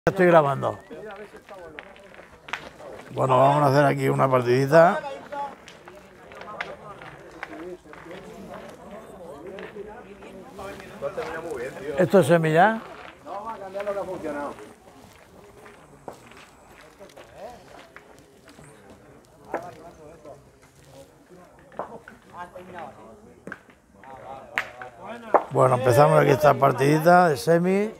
Estoy grabando. Bueno, vamos a hacer aquí una partidita. ¿Esto es semilla? No, vamos a cambiar lo que ha funcionado. Bueno, empezamos aquí esta partidita de semi.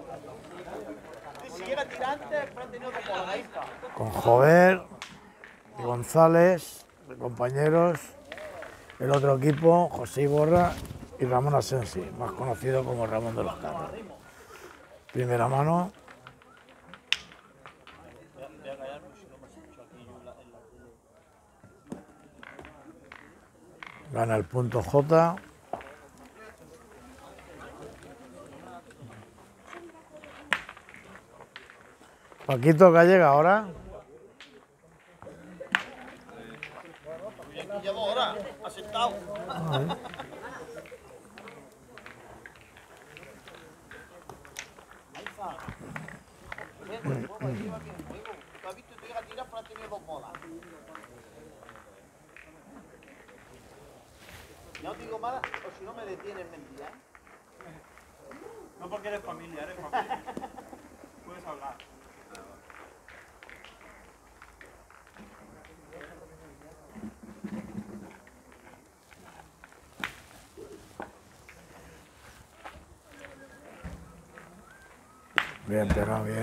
Con Jover y González, de compañeros. El otro equipo, José Iborra y Ramón Asensi, más conocido como Ramón de los Carros. Primera mano. Gana el punto J. Paquito Gallega ahora. Llevo horas, aceptado. No digo más, o si no me detienen mentira. No porque eres familia, puedes hablar. Bien, pegado bien.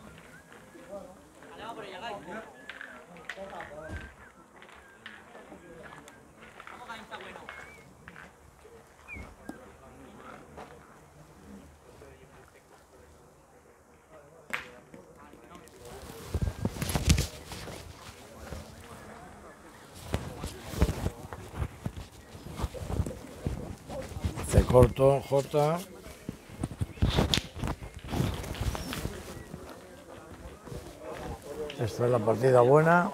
Hace corto, J. Esta es la partida buena.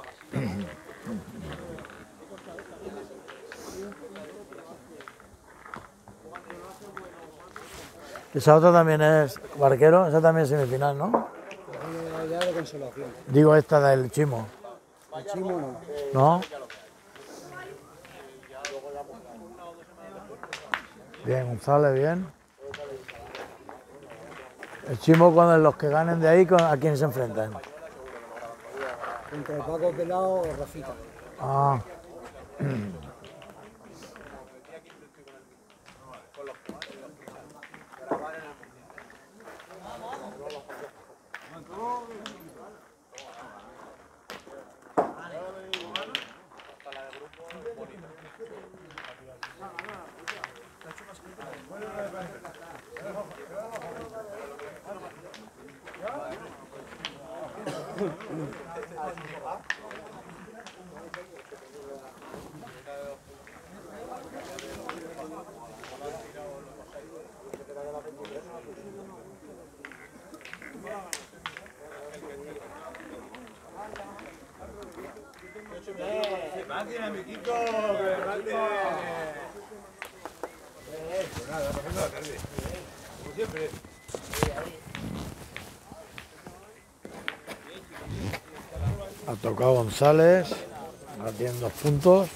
Esa otra también es Barquero, esa también es semifinal, ¿no? Ya de consolación. Digo esta del Chimo. El Chimo no. ¿No? Bien, González, bien. El Chimo, cuando los que ganen de ahí, ¿a quién se enfrentan? Entre Paco Pelao o Rafita. Ah. ¡Máquina, amiguito! ¡Que nada, pasando la tarde. Como siempre. Ha tocado González. Ahora tienen 2 puntos.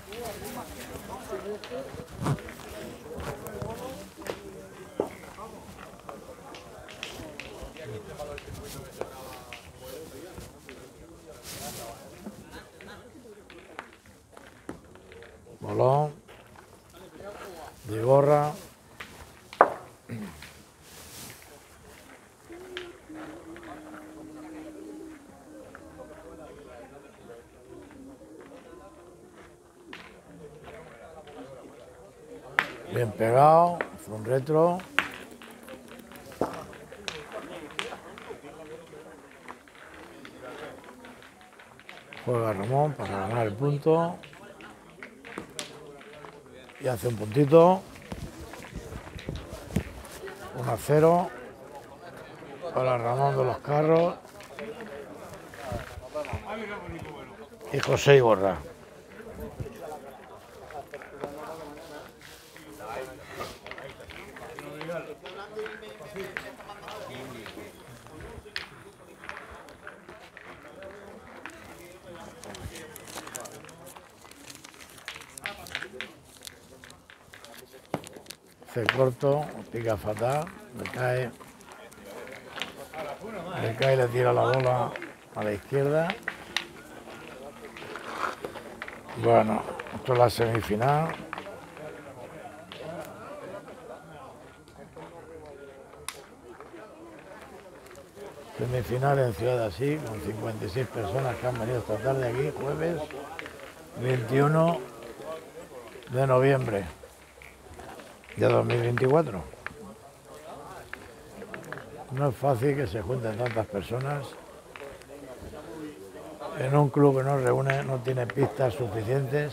Bolón. Vigorra. Bien pegado, fue un retro. Juega Ramón para ganar el punto. Y hace un puntito. 1-0 para Ramón de los Carros y José Iborra. hace corto, pica fatal, le cae y le tira la bola a la izquierda. Bueno, esto es la semifinal. Semifinal en Ciudad de Así, con 56 personas que han venido esta tarde aquí, jueves 21 de noviembre de 2024. No es fácil que se junten tantas personas en un club que no reúne, no tiene pistas suficientes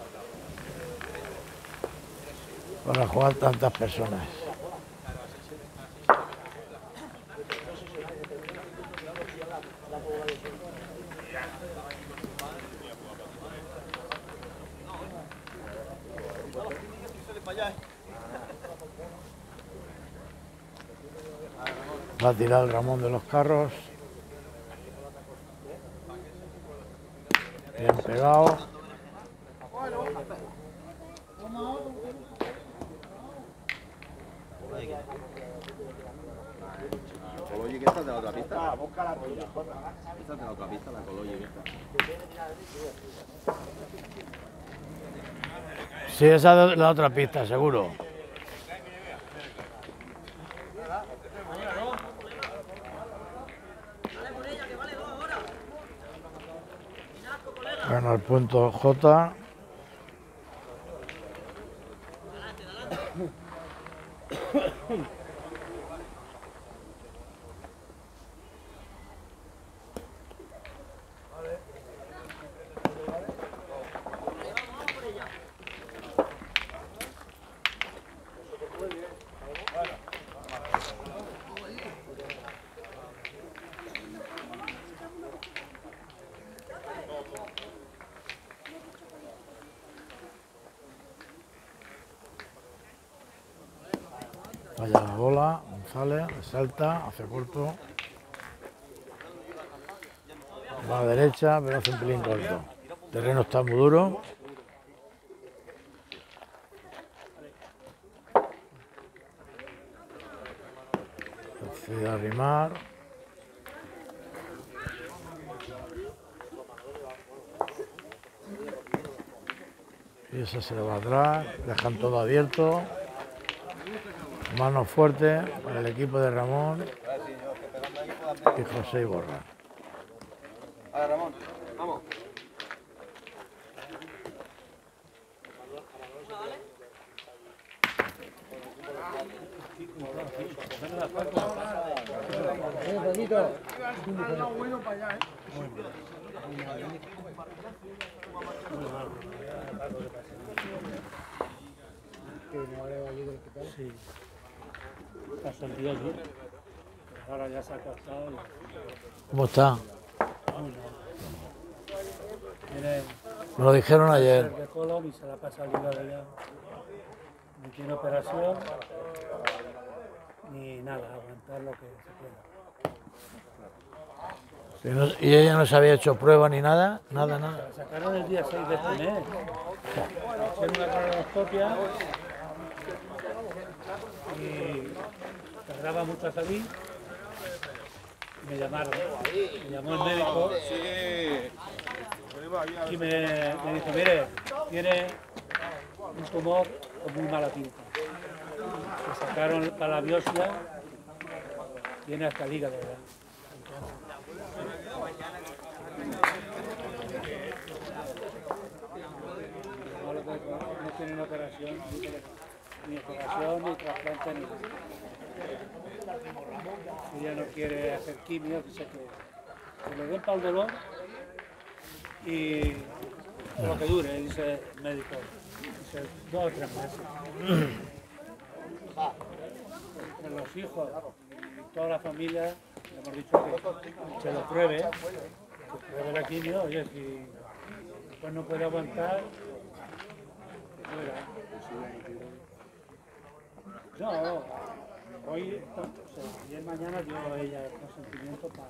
para jugar tantas personas. Va a tirar el Ramón de los Carros. Bien pegado. Coloye, que esta es de la otra pista. Esta es de la otra pista, la Coloye. Sí, esa es la otra pista, seguro. Bueno, el punto J. Vaya la bola, González, salta, hace corto. Va a la derecha, pero hace un pelín corto. El terreno está muy duro. Decide arrimar. Y ese se le va atrás, dejan todo abierto. Mano fuerte para el equipo de Ramón y José Iborra. A ver, Ramón, vamos. Paquito. Sí, pasó el día allí. Ahora ya se ha acostado. ¿Cómo está? Tiene Me lo dijeron ayer. de colon y se la pasa libre de ella. Ni tiene operación, ni nada, aguantar lo que se pueda. ¿Y ella no se había hecho prueba ni nada? Nada, nada. La sacaron el día 6 de este mes. Hicieron una colonoscopia y tardaba mucho a salir. Me llamaron, me llamó el médico y me dijo, mire, tiene un tumor con muy mala pinta. Me sacaron para la biopsia, tiene hasta el hígado ya. No tiene operación, ni operación, ni trasplante, ni nada. Ella no quiere hacer quimio, dice que le den para el dolor y lo que dure, dice el médico, dice 2 o 3 meses. Entre los hijos y toda la familia le hemos dicho que se lo pruebe, que pruebe la quimio, oye, si después no puede aguantar, que fuera. No, hoy, ayer mañana dio ella el consentimiento para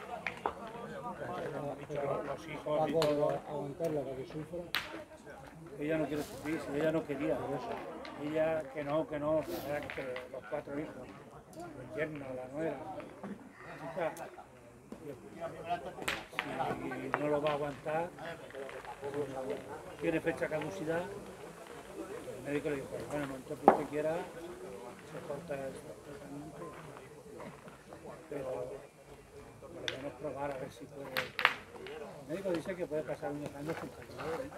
los hijos y todo. Aguantarla para que sufra. ella no quiere sufrir, si ella no quería eso. Ella que no, que los 4 hijos, el yerno, la nuera. Chica, si no lo va a aguantar, tiene fecha de caducidad, el médico le dijo, bueno, en el momento que usted quiera, se corta el tratamiento, pero por lo menos probar a ver si puede. El médico dice que puede pasar unos años sin salir.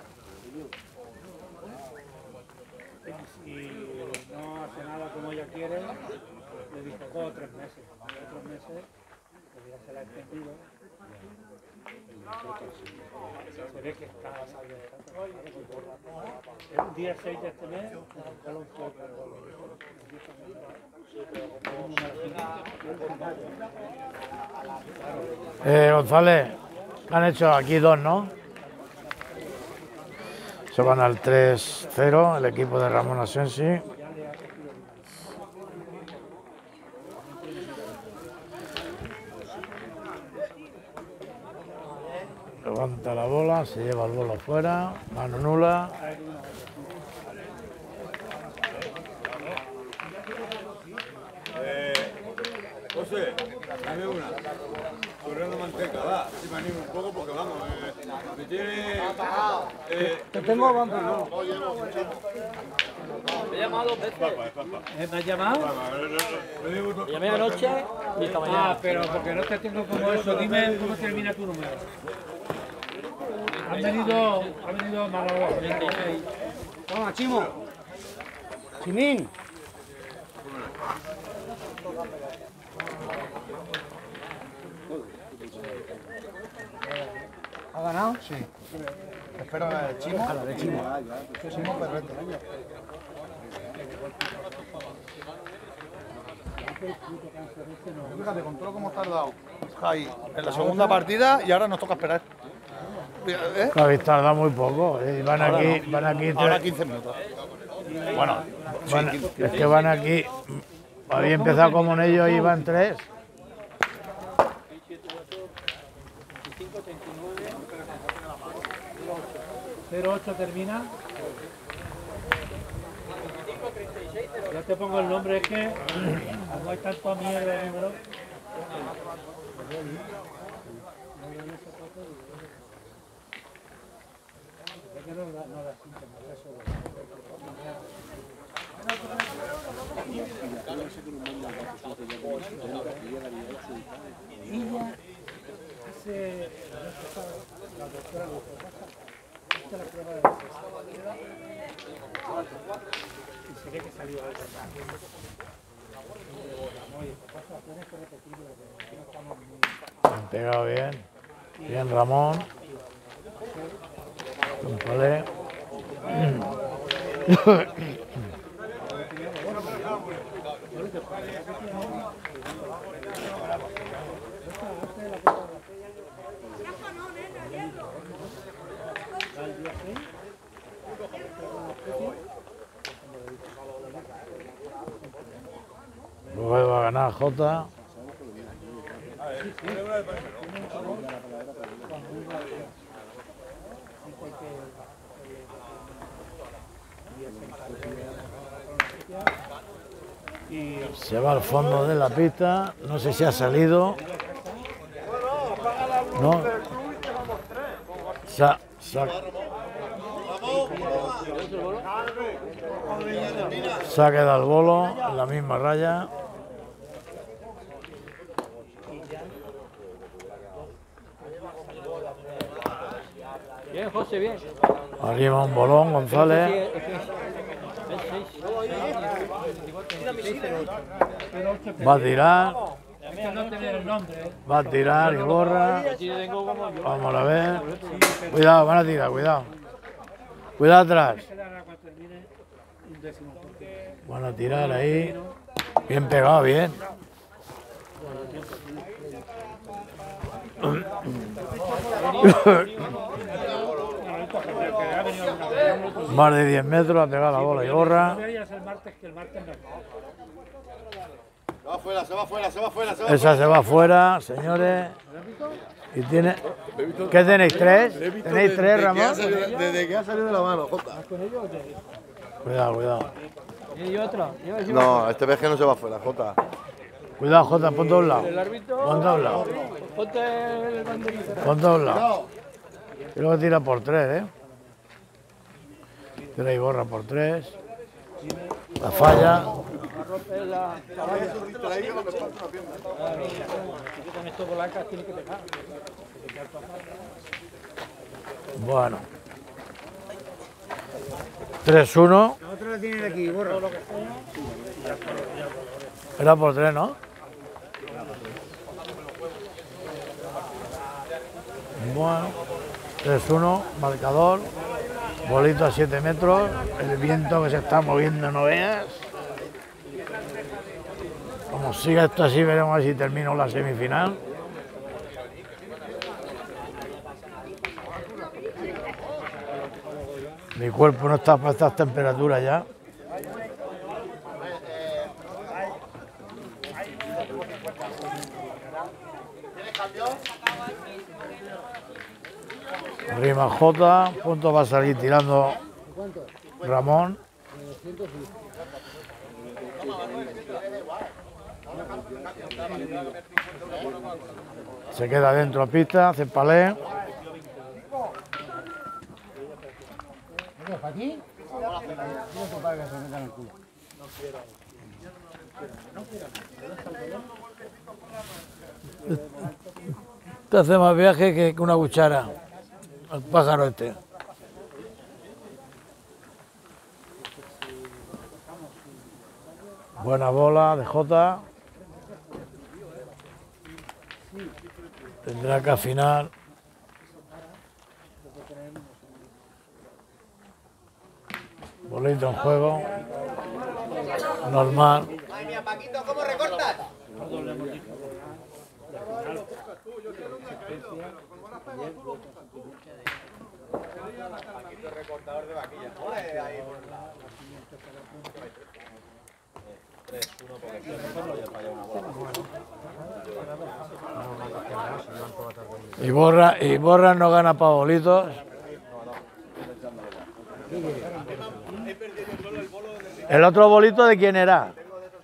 Y si no hace nada como ella quiere, le dijo 2 o 3 meses. 2 o 3 meses, pues ya se la ha extendido. Se ve que está el día 6 de este mes, González, han hecho aquí 2, ¿no? Se van al 3-0, el equipo de Ramón Asensi. Levanta la bola, se lleva el bolo fuera, mano nula. José, dame una. Corriendo manteca, va. Si me animo un poco porque vamos, me tiene. Te tengo banco, ¿no? Me he llamado 2 veces. ¿Me has llamado? Me llamé anoche y esta mañana. Ah, pero porque no te tengo como eso. Dime cómo termina tu número. Ha venido Malagua. Toma, Chimo. Chimín. ¿Ha ganado? Sí. Espero la de Chimo. A la de Chimo. Chimo, perfecto. Fíjate, con todo lo que hemos tardado Jai, en la segunda partida y ahora nos toca esperar. ¿Eh? Habéis tardado muy poco. Van aquí Ahora 3. 15 minutos. Bueno, Es que van aquí. Había empezado como en ellos y van 3. 08 termina. Ya te pongo el nombre, es que como hay tanta mierda de número. Es que no da síntomas, eso. Ella hace, la doctora le dijo, esta es la prueba de la sexualidad y se ve que salió algo. Oye, tienes que repetirlo porque aquí no estamos muy... Han pegado bien. Bien Ramón. Vale. Luego va a ganar Jota. Se va al fondo de la pista. No sé si ha salido. No. Se ha quedado el bolo en la misma raya. Bien, José, bien. Arriba un bolón, González. Va a tirar. No tener el nombre, ¿eh? Va a tirar y borra. Vamos a ver. Cuidado, van a tirar, cuidado. Cuidado atrás. Van a tirar ahí. Bien pegado, bien. Más de 10 metros ha pegado la bola y borra. Se va afuera, se va afuera, se va afuera. Esa se va afuera, señores. ¿Y tiene? ¿Qué tenéis? ¿Tres? Le he visto ¿Tenéis tres, Ramón? Desde que ha salido de la mano, Jota. Cuidado, cuidado. ¿Y otro? No, este vez que no se va fuera, Jota. Cuidado, Jota, ponte a un lado. El árbitro. Ponte a un lado. Ponte el banderito. Ponte a un lado. Y luego tira por tres, ¿eh? Tira y borra por tres. La falla. Rompe la valla. Si con estos blancas tiene que pegar. Bueno. 3-1. Otro lo tienen aquí, borra. Era por tres, ¿no? Bueno. 3-1. Marcador. Bolito a 7 metros. El viento que se está moviendo, no veas. Como siga esto así, veremos a ver si termino la semifinal. Mi cuerpo no está para estas temperaturas ya. Rima J, punto va a salir tirando Ramón. Se queda dentro a pista, hace palé. ¿Para aquí? Para que se metan el culo. Te hace más viaje que una cuchara. El pájaro este. Buena bola de Jota. Tendrá que afinar. Bolito en juego. Normal. Madre mía, Paquito, ¿cómo recortas? Paquito recortador de vaquilla. Ole, ahí por un lado. 3-1 porque una bola. Y borra no gana para bolitos. ¿El otro bolito de quién era?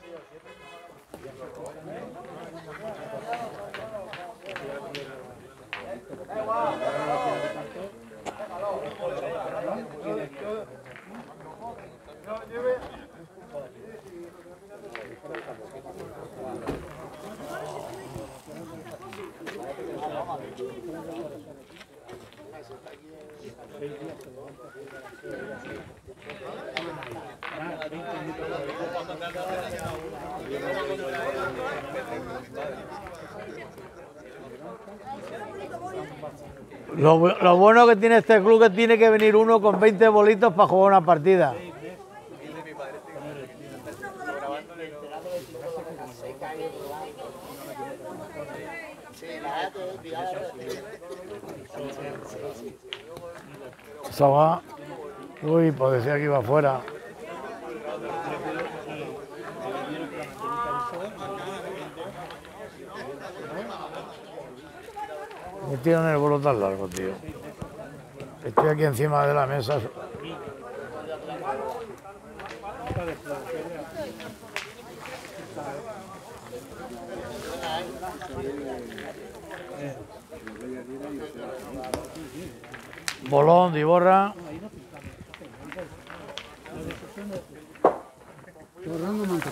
Lo bueno que tiene este club es que tiene que venir uno con 20 bolitos para jugar una partida. Eso va. Uy, pues decía que iba afuera. Me tiran el bolo tan largo, tío. Estoy aquí encima de la mesa. Bolón de Iborra. Borrando manteca.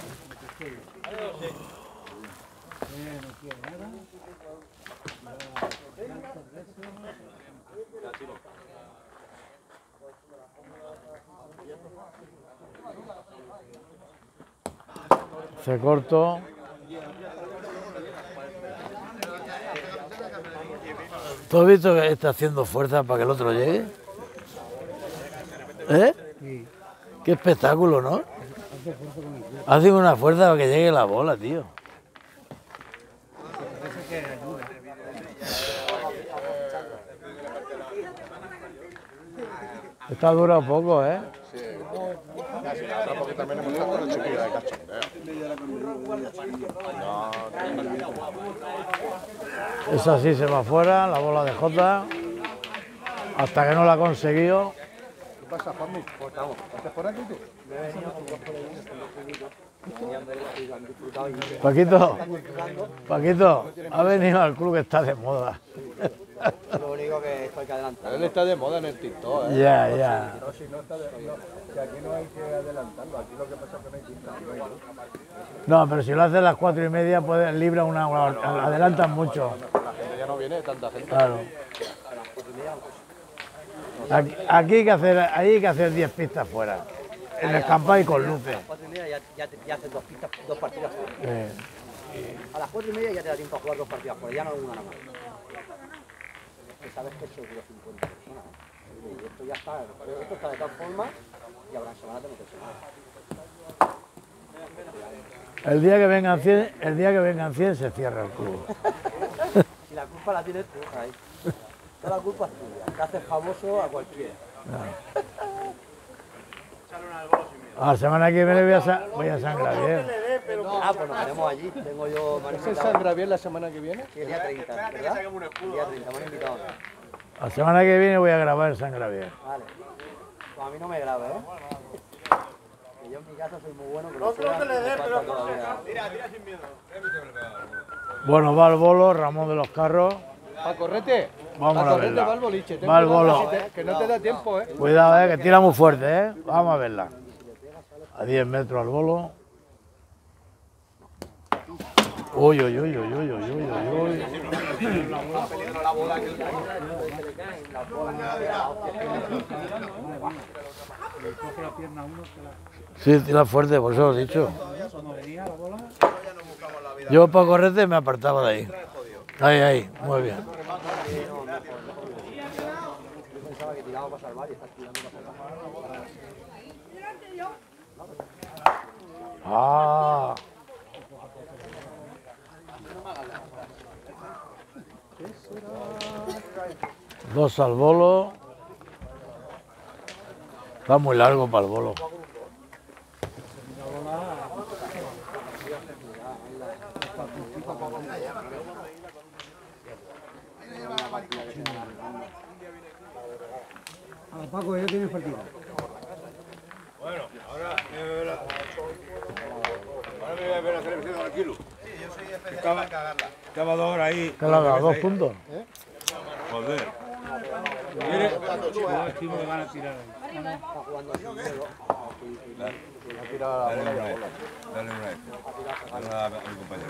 Se cortó. ¿Tú has visto que está haciendo fuerza para que el otro llegue? ¿Eh? Sí. Qué espectáculo, ¿no? Hace una fuerza para que llegue la bola, tío. Esta dura poco, ¿eh? Porque también hemos estado con el chiquillo de cachondeo. Esa sí se va afuera, la bola de Jota. Hasta que no la ha conseguido. ¿Qué pasa, Juanmi? ¿Cómo estamos? ¿Estás por aquí tú? Paquito, ha venido al club que está de moda. Lo único que estoy que adelantar. Él está de moda en el TikTok, ¿eh? Ya. No, si no está de... No, si aquí no hay que adelantarlo, aquí lo que pasa es que no hay tinta. No, pero si lo haces a las 4:30, puedes libra adelantan mucho. La gente ya no viene, tanta gente. Claro. Aquí hay que hacer 10 pistas fuera. En el campo y con luces. A las 4:30 ya haces dos partidas fuera. A las 4:30 ya te da tiempo a jugar dos partidas fuera, ya no una nada más. Que sabes que seguro 50 personas. Y esto ya está, esto está de tal forma y habrá semanas de meterse más. El día que vengan 100 se cierra el club. Si la culpa la tienes tú, ahí. Toda la culpa es tuya. Te haces famoso a cualquiera. La semana que viene voy a San Gabriel. Pues nos veremos allí. Tengo yo... ¿Es en San Gabriel la semana que viene? Sí, el día 30, ¿verdad? El día 30, me han invitado a mí. La semana que viene voy a grabar en San Gabriel. Vale. Pues a mí no me grave, ¿eh? Que yo en mi casa soy muy bueno, pero no te le des, pero tira sin miedo. Bueno, va el bolo, Ramón de los Carros. ¿A correte? Vamos a verla. Va el boliche. Va el bolo. Que no te da tiempo, ¿eh? Cuidado, que tira muy fuerte, Vamos a verla. A 10 metros al bolo. Uy. Sí, tira fuerte, por eso lo he dicho. Yo para correrte me apartaba de ahí. Ahí, muy bien. Pensaba que tiraba para salvar y estás tirando para Ah. Dos al bolo. Está muy largo para el bolo. Paco, ya tienes partida. Bueno, ahora me voy a ver la televisión tranquilo. Sí, yo soy especialista en cagarla. Estaba 2 horas ahí. ¿Qué le ha dado? 2 puntos. Joder. ¿Quieres? Que van a tirar ahí. Dale una a mi compañero.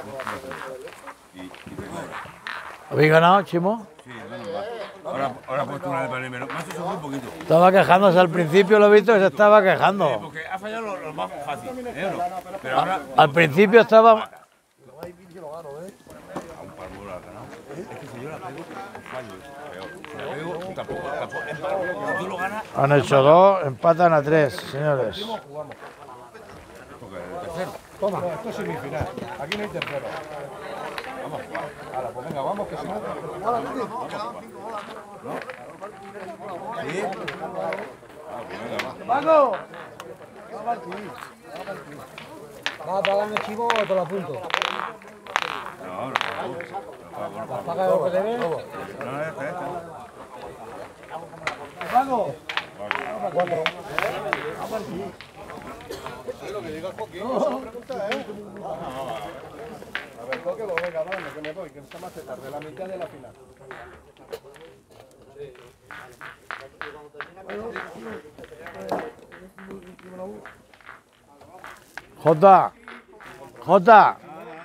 ¿Habéis ganado, Chimo? Sí, menos mal. Ahora he puesto una de primero. Me ha hecho un poquito. Estaba quejándose al principio, lo he visto que se estaba quejando. Porque ha fallado lo más fácil. Pero ahora. Al principio estaba... A un par de bolas ganado. Es que si yo la pego, fallo. Si la pego, tampoco. Si tú lo ganas. Han hecho 2, empatan a 3, señores. Porque el tercero. Toma, esto es semifinal. Aquí no hay tercero. Vamos a jugar. Ahora, pues venga, vamos, que si no... ¿Sí? ¡Paco! ¿Vas a pagar el chivo o te lo apunto? No, no. ¿Paga lo que debes? No, este. ¡Paco! Lo que diga Coqui, esa pregunta, ¿eh? A ver, Coqui, lo venga, vale, que me voy, que está más tarde, la mitad de la final. Jota.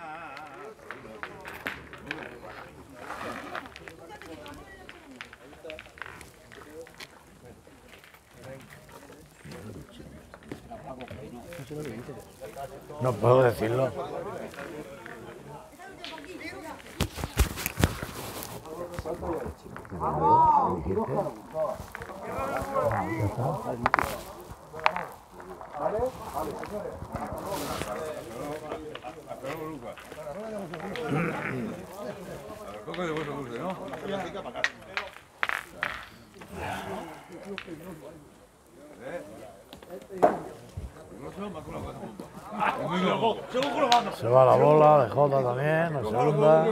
No puedo decirlo. Coco de vuestro dulce, ¿no? Se va la bola de Jota también, la segunda.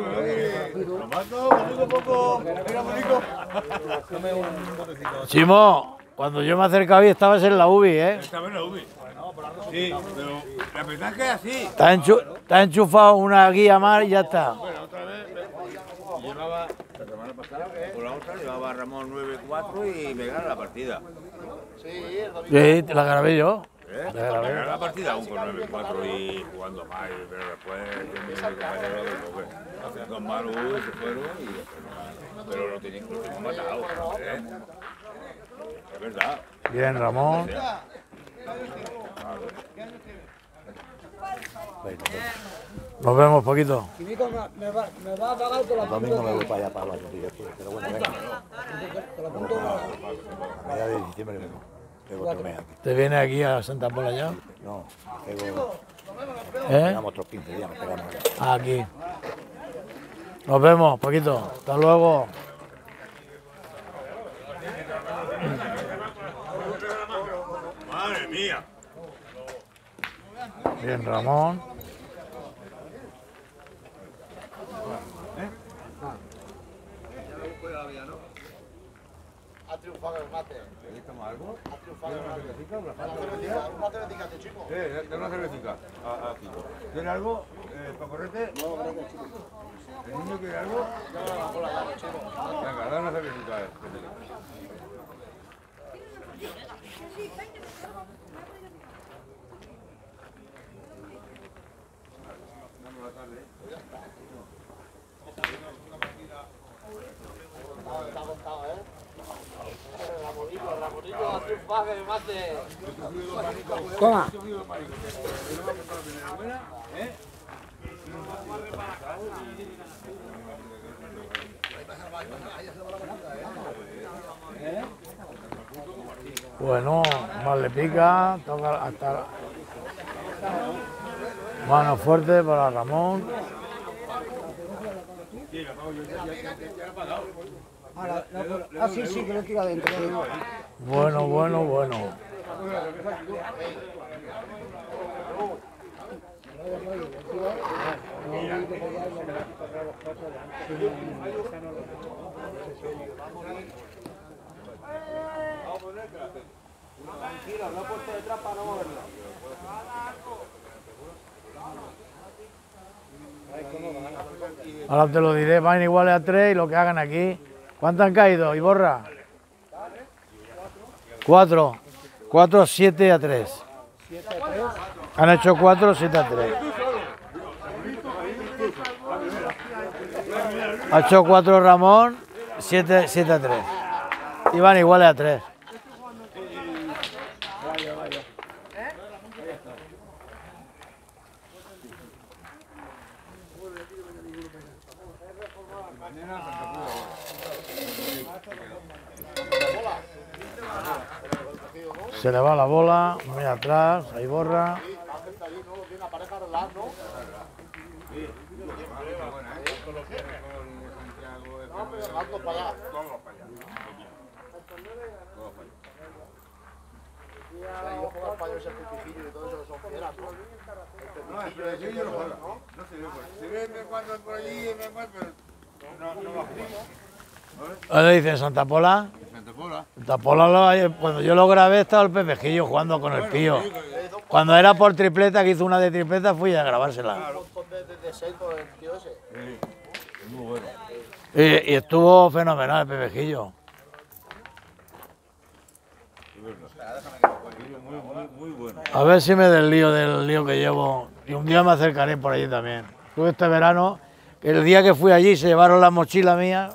Chimo, cuando yo me acercaba y estabas en la UBI, ¿eh? Estaba en la UBI. Sí, pero la verdad es que es así. Te ha enchufado una guía más y ya está. Bueno, otra vez llevaba, la semana pasada, por la otra, llevaba Ramón 9-4 y me gana la partida. Sí, te la grabé yo. Me gana la partida aún con 9-4 y jugando mal, pero después yo mi compañero hace dos malos se fueron y después no. Pero lo teníamos matado, ¿eh? Es verdad. Bien, Ramón. Nos vemos poquito. Quimico, me va a pagar con la punta. Domingo me voy para allá, para la dirección, pero bueno, venga. Con la punta. Allá de diciembre vengo. Tengo otro mes aquí. ¿Te viene aquí a Santa Pola ya? No, tengo... ¿Eh? Pegamos otros 15 días, nos pegamos. Aquí. Nos vemos, poquito. Hasta luego. Madre mía. Bien, Ramón. Ha triunfado el mate. ¿Necesitamos algo? Ha triunfado el mate. Una cervecita, chico. Una cervecita. ¿Tiene algo para correrte? No, gracias, chico. ¿El niño quiere algo? Venga, dale una cervecita a él. Ramonillo ha triunfado el mate. Toma. Bueno, más le pica, toca hasta mano fuerte para Ramón. Sí, sí, que lo tira adentro. Bueno, bueno, bueno. Tranquilo, no he puesto detrás para no moverlo. Ahora te lo diré, van iguales a 3 y lo que hagan aquí. ¿Cuántos han caído, Iborra? 4. 4, 7 a 3. Han hecho 4, 7 a 3. Ha hecho 4 Ramón, 7 a 3. Y van iguales a 3. Se le va la bola, muy atrás, ahí borra. ¿Dónde dice Santa Pola? Santa Pola, cuando yo lo grabé estaba el Pepejillo jugando con el Pío. Cuando era por tripleta, que hizo una de tripleta, fui a grabársela. Y estuvo fenomenal el Pepejillo. A ver si me del lío que llevo. Y un día me acercaré por allí también. Tuve este verano, el día que fui allí se llevaron la mochila mía.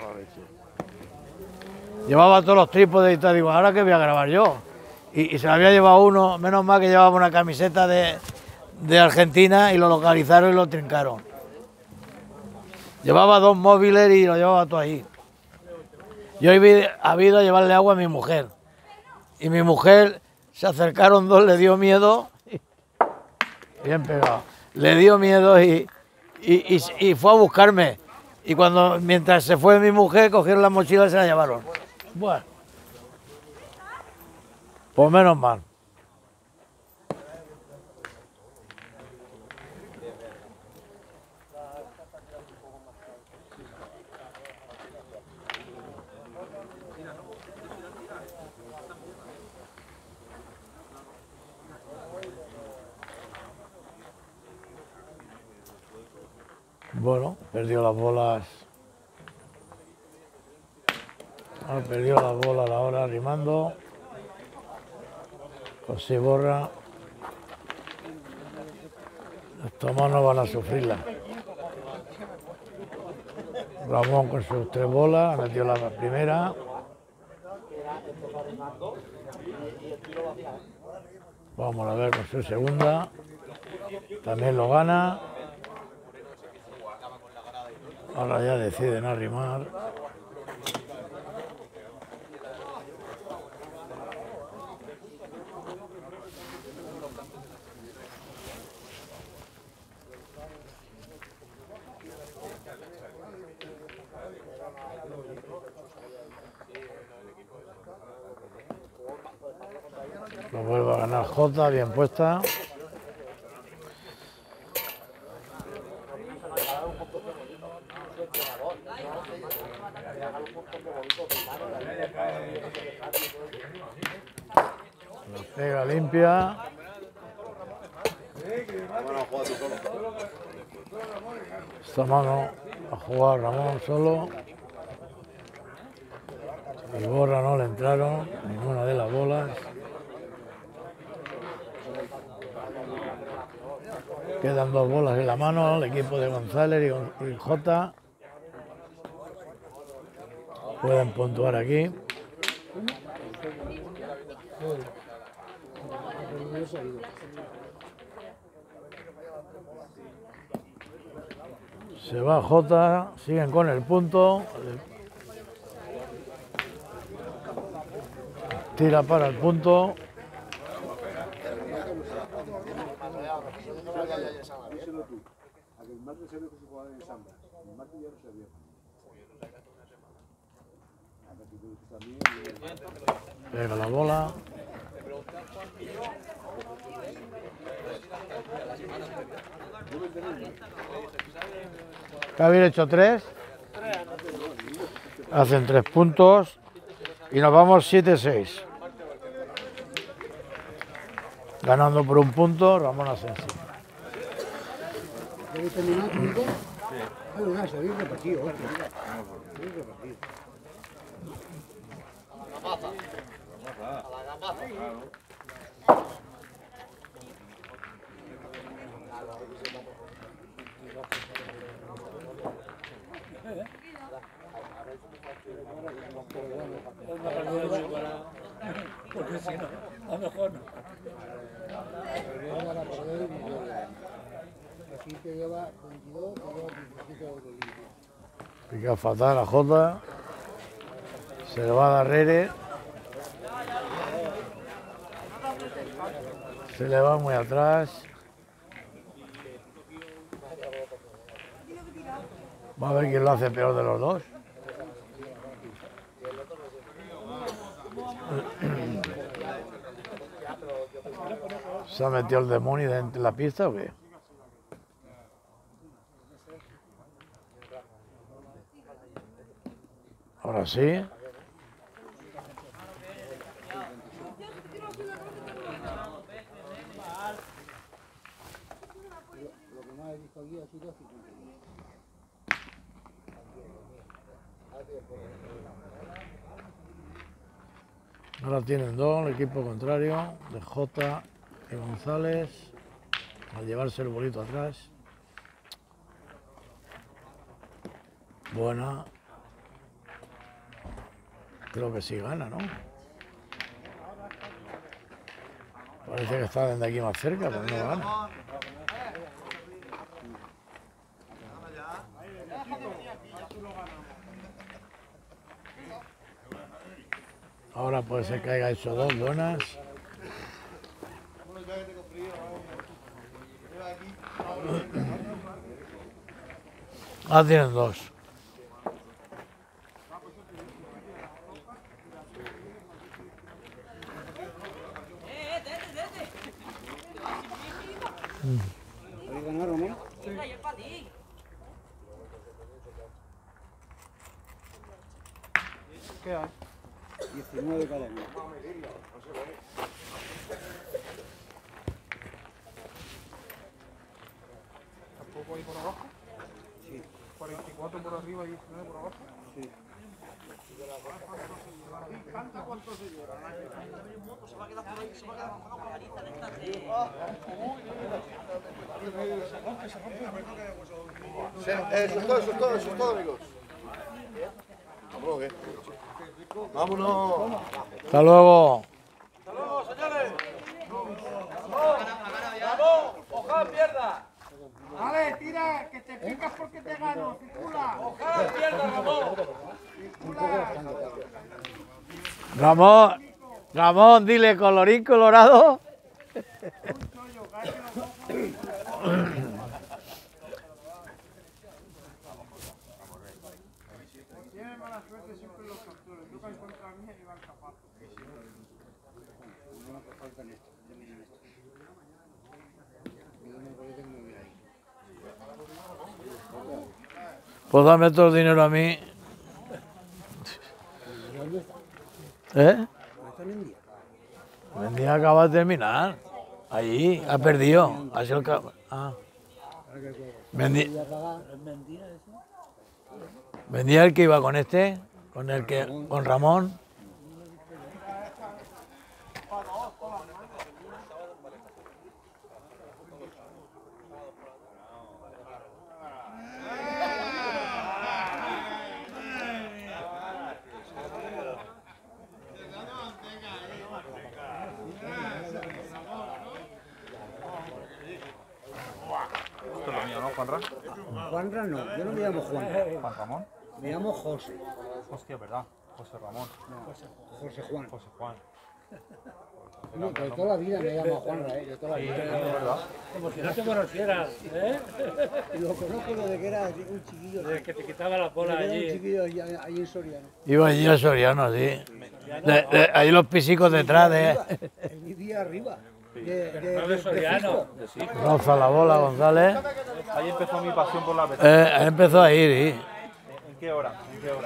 Llevaba todos los trípodes y tal, digo, ¿ahora qué voy a grabar yo? Y se la había llevado uno, menos mal que llevaba una camiseta de Argentina y lo localizaron y lo trincaron. Llevaba 2 móviles y lo llevaba todo ahí. Yo he ido a llevarle agua a mi mujer. Y mi mujer, se acercaron 2, le dio miedo. Bien pegado. Le dio miedo y fue a buscarme. Y mientras se fue mi mujer, cogieron la mochila y se la llevaron. Bueno, pues menos mal. Bueno, perdió las bolas. Perdió las bolas a la hora rimando. José Borra. Estos manos van a sufrirla. Ramón con sus 3 bolas, metió la primera. Vamos a ver con su segunda. También lo gana. Ahora ya deciden arrimar. Lo vuelve a ganar Jota, bien puesta. La pega limpia. Esta mano a jugar Ramón solo. Y Borra no le entraron ninguna de las bolas. Quedan 2 bolas en la mano, el equipo de González y Jota. Pueden puntuar aquí. Se va Jota, siguen con el punto. Tira para el punto. Pega la bola. ¿Qué habéis hecho? 3. Hacen 3 puntos y nos vamos 7-6. Ganando por 1 punto Ramón Asensi. ¿Habéis terminado, Kiko? Sí. Venga, se habéis repetido. Habéis repetido. Porque si no, a lo mejor no. Así que lleva 22, lleva 17 euros. Pica fatal a Jota. Se le va a dar Rere. Se le va muy atrás. Va a ver quién lo hace peor de los dos. ¿Se ha metido el demonio dentro de la pista o qué? Ahora sí. Lo que más he visto aquí ha sido 50. Ahora tienen 2, el equipo contrario, de Jota y González, al llevarse el bolito atrás. Buena. Creo que sí gana, ¿no? Parece que está desde aquí más cerca, pero no gana. Ahora puede ser que haya hecho 2 buenas. Ah, tienen 2. ¿Habéis ganado, no? ¿Qué hay? 19 cada uno. ¿Tampoco hay por abajo? Sí. 24 por arriba y 19 por abajo. Sí. Eso es todo, amigos. Vámonos, vámonos. Hasta luego. Hasta luego, señores. ¡Vamos! ¡Ojalá pierda! Vale, tira, que te picas porque te gano, circula. ¡Ojalá pierda, Ramón, Ramón, dile colorín colorado. Tienen mala suerte siempre los capturas. Nunca encuentran a mí y van capaz. Pues dame todo el dinero a mí. ¿Eh? Mendía acaba de terminar. Allí, ha perdido. Ha sido el Mendía el que iba con este, con Ramón. Esto es lo mío, ¿no, Juanra? Juanra no, yo no me llamo Juan. Juan Ramón. Me llamo José. Hostia, ¿verdad? José Ramón. José Juan. José Juan. No, de toda la vida me llamo Juanra, de toda la vida. ¿Verdad? Como si no te conocieras, ¿eh? Y lo conozco desde que era un chiquillo. Desde que te quitaba la bola Era un allí. chiquillo ahí en Soriano. Iba allí a Soriano, sí. Ahí los pisicos detrás de... Él vivía arriba. No de Soriano. Roza la bola, González. Ahí empezó mi pasión por la pesca. Ahí empezó a ir, sí. ¿En qué hora? ¿En qué hora?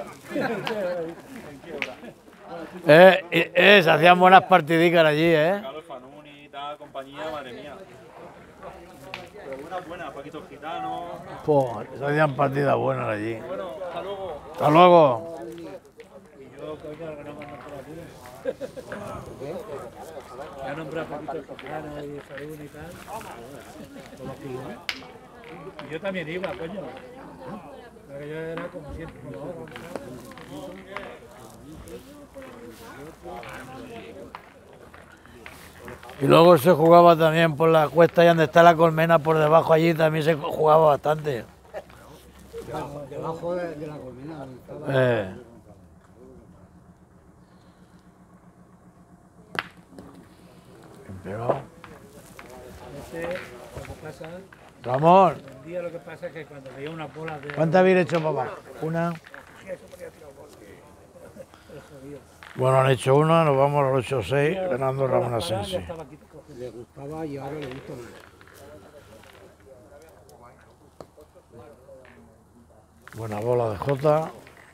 Se hacían buenas partidicas allí, Carlos Fanuni y tal, compañía, madre mía. Pero buenas, Paquito el Gitano. Pues, se hacían partidas buenas allí. Bueno, hasta luego. Hasta luego. Y yo, coño, que no me han nombrado a ti. Me han nombrado a Paquito Sofrano y Farún y tal. Y yo también iba, coño. Pero yo era como siempre, como ahora. Y luego se jugaba también por la cuesta y donde está la colmena por debajo allí también se jugaba bastante. Debajo de la colmena. Donde estaba. Pero, Lo que pasa, Ramón, un día lo que pasa es que cuando veía una bola de... ¿cuántas habéis hecho, papá? Una. Bueno, han hecho una, nos vamos a los 8-6, ganando Ramón Asensi. Le gustaba y ahora le gusta más. Buena bola de Jota.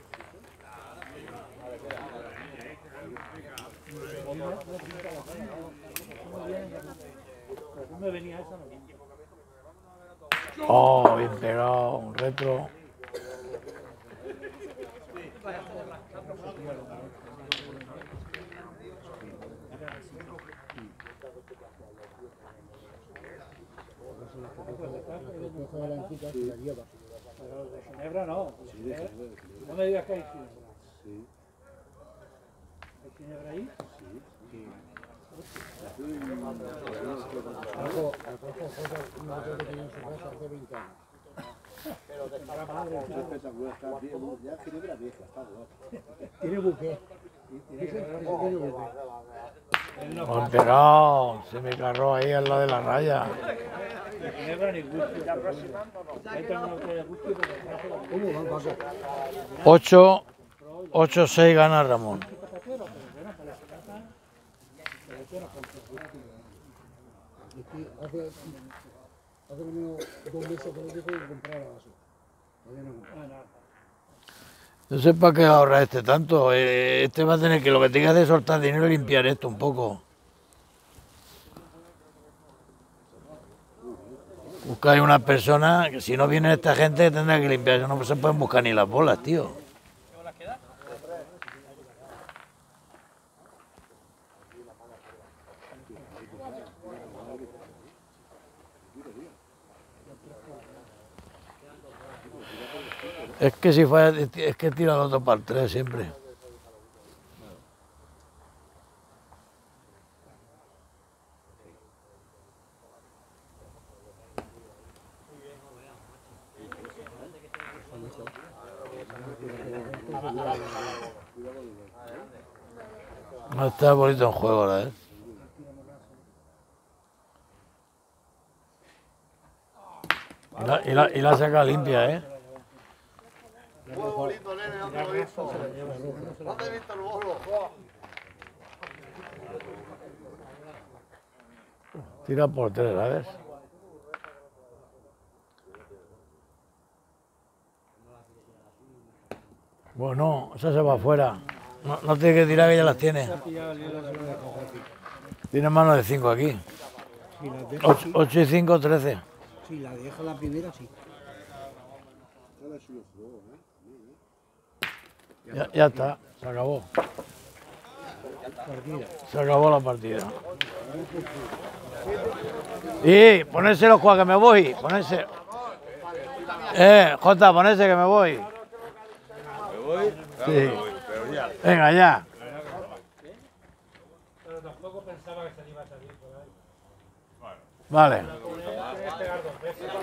Oh, bien pegado, un retro. Pero de Ginebra no. No me digas que hay Ginebra. ¿Hay Ginebra ahí? Tiene buque. Bien pegado, se me carró ahí al lado de la raya. Ni Ginebra ni whisky. Ahí tengo una botella de whisky porque traje la... ¿Cómo van, Paco? 8-6 gana Ramón. Hace menos 2 meses que no tengo que comprar la basura. Todavía no comprado. No sé para qué ahorra este tanto. Este va a tener que lo que tenga que hacer es soltar dinero y limpiar esto un poco. Buscáis una persona que si no viene esta gente tendrá que limpiar, no se pueden buscar ni las bolas, tío. Es que si falla, es que tira el otro para el 3 siempre. No está bonito en juego ahora, ¿eh? Y la saca limpia, ¿eh? Muy bonito, nene, no te lo he visto. No te he visto el bolo. Tira por 3, ¿sabes? Bueno, esa se va afuera. No tiene que tirar, que ya las tiene. Tiene mano de 5 aquí. 8 y 5, 13. Si la deja la primera, sí. Ya está, se acabó. Se acabó la partida. Y ponerse los cuadros que me voy. Ponerse. Jota, ponerse que me voy. ¿Me voy? Claro, Sí. me voy, pero ya. Venga, ya. Pero tampoco pensaba que se le iba a salir por ahí. Vale. Tienes que pegar 2 veces.